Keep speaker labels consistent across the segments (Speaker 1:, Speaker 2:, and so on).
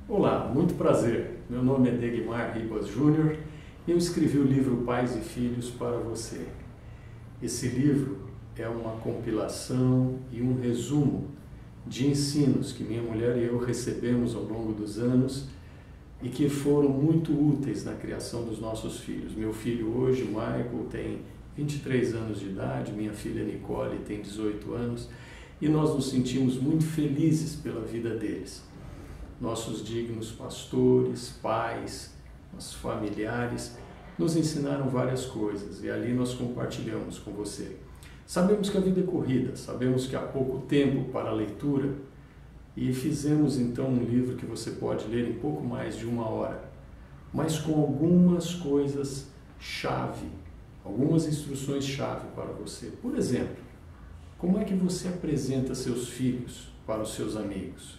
Speaker 1: Olá, muito prazer. Meu nome é Degmar Ribas Júnior e eu escrevi o livro Pais e Filhos para você. Esse livro é uma compilação e um resumo de ensinos que minha mulher e eu recebemos ao longo dos anos e que foram muito úteis na criação dos nossos filhos. Meu filho hoje, o Michael, tem 23 anos de idade, minha filha Nicole tem 18 anos e nós nos sentimos muito felizes pela vida deles. Nossos dignos pastores, pais, nossos familiares nos ensinaram várias coisas e ali nós compartilhamos com você. Sabemos que a vida é corrida, sabemos que há pouco tempo para a leitura e fizemos então um livro que você pode ler em pouco mais de 1 hora, mas com algumas coisas-chave, algumas instruções-chave para você. Por exemplo, como é que você apresenta seus filhos para os seus amigos?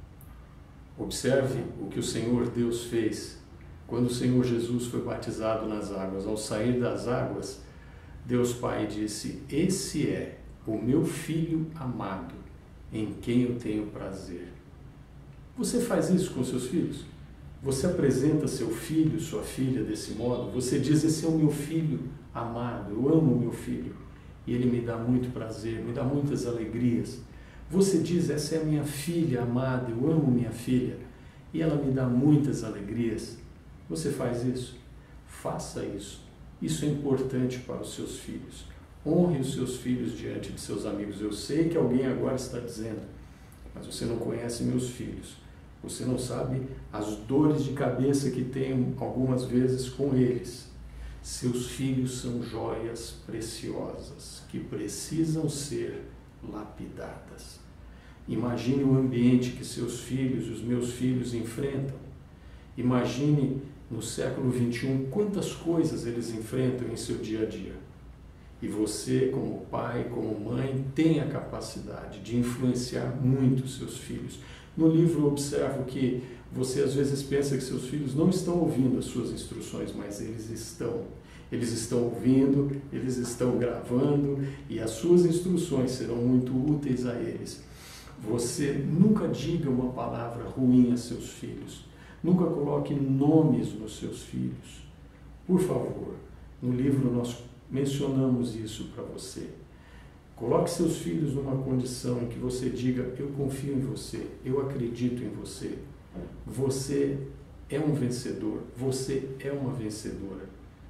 Speaker 1: Observe o que o Senhor Deus fez quando o Senhor Jesus foi batizado nas águas. Ao sair das águas, Deus Pai disse: "Esse é o meu Filho amado, em quem eu tenho prazer." Você faz isso com seus filhos? Você apresenta seu filho, sua filha desse modo? Você diz: "Esse é o meu filho amado, eu amo o meu filho e ele me dá muito prazer, me dá muitas alegrias." Você diz: "Essa é a minha filha amada, eu amo minha filha e ela me dá muitas alegrias." Você faz isso? Faça isso. Isso é importante para os seus filhos. Honre os seus filhos diante de seus amigos. Eu sei que alguém agora está dizendo: "Mas você não conhece meus filhos. Você não sabe as dores de cabeça que tenho algumas vezes com eles." Seus filhos são joias preciosas que precisam ser lapidadas. Imagine o ambiente que seus filhos, os meus filhos, enfrentam. Imagine no século XXI quantas coisas eles enfrentam em seu dia a dia. E você, como pai, como mãe, tem a capacidade de influenciar muito seus filhos. No livro eu observo que você às vezes pensa que seus filhos não estão ouvindo as suas instruções, mas eles estão. Eles estão ouvindo, eles estão gravando e as suas instruções serão muito úteis a eles. Você nunca diga uma palavra ruim a seus filhos. Nunca coloque nomes nos seus filhos. Por favor, no livro nós mencionamos isso para você. Coloque seus filhos numa condição em que você diga: "Eu confio em você, eu acredito em você. Você é um vencedor, você é uma vencedora."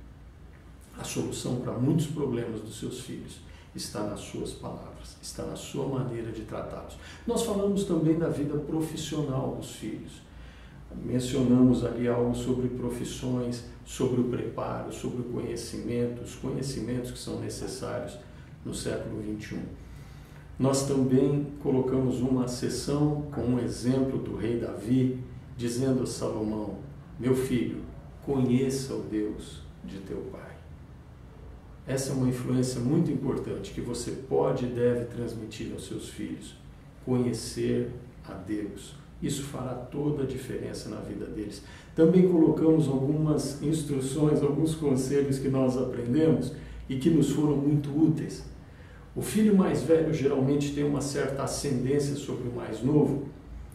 Speaker 1: A solução para muitos problemas dos seus filhos está nas suas palavras, está na sua maneira de tratá-los. Nós falamos também da vida profissional dos filhos. Mencionamos ali algo sobre profissões, sobre o preparo, sobre o conhecimento, os conhecimentos que são necessários no século XXI. Nós também colocamos uma sessão com um exemplo do rei Davi, dizendo a Salomão: "Meu filho, conheça o Deus de teu pai." Essa é uma influência muito importante que você pode e deve transmitir aos seus filhos. Conhecer a Deus. Isso fará toda a diferença na vida deles. Também colocamos algumas instruções, alguns conselhos que nós aprendemos e que nos foram muito úteis. O filho mais velho geralmente tem uma certa ascendência sobre o mais novo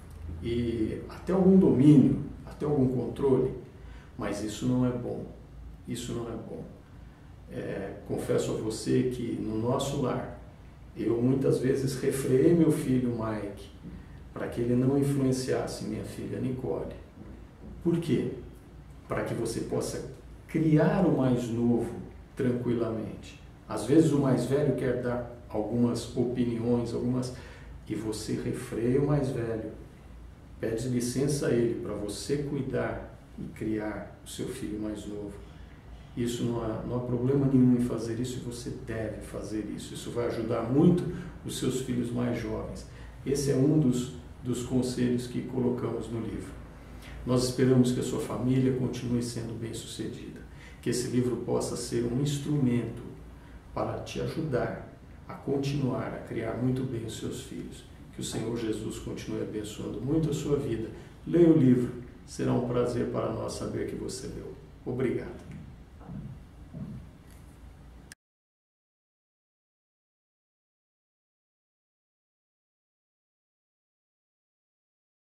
Speaker 1: e até algum domínio, até algum controle, mas isso não é bom. Isso não é bom. Confesso a você que no nosso lar, eu muitas vezes refreei meu filho Mike para que ele não influenciasse minha filha Nicole. Por quê? Para que você possa criar o mais novo tranquilamente. Às vezes o mais velho quer dar algumas opiniões, e você refreia o mais velho. Pede licença a ele para você cuidar e criar o seu filho mais novo. Isso não há problema nenhum em fazer isso e você deve fazer isso. Isso vai ajudar muito os seus filhos mais jovens. Esse é um dos conselhos que colocamos no livro. Nós esperamos que a sua família continue sendo bem-sucedida, que esse livro possa ser um instrumento para te ajudar a continuar a criar muito bem os seus filhos. Que o Senhor Jesus continue abençoando muito a sua vida. Leia o livro, será um prazer para nós saber que você leu. Obrigado.